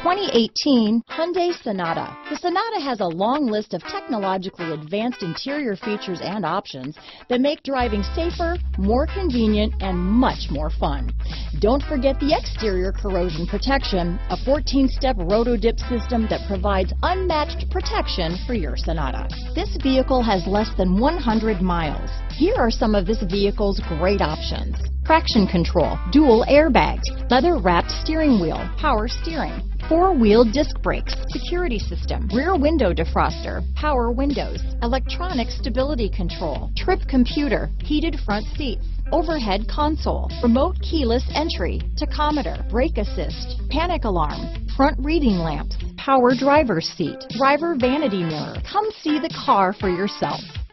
2018 Hyundai Sonata. The Sonata has a long list of technologically advanced interior features and options that make driving safer, more convenient, and much more fun. Don't forget the exterior corrosion protection, a 14-step roto-dip system that provides unmatched protection for your Sonata. This vehicle has less than 100 miles. Here are some of this vehicle's great options: traction control, dual airbags, leather-wrapped steering wheel, power steering, four-wheel disc brakes, security system, rear window defroster, power windows, electronic stability control, trip computer, heated front seats, overhead console, remote keyless entry, tachometer, brake assist, panic alarm, front reading lamps, power driver's seat, driver vanity mirror. Come see the car for yourself.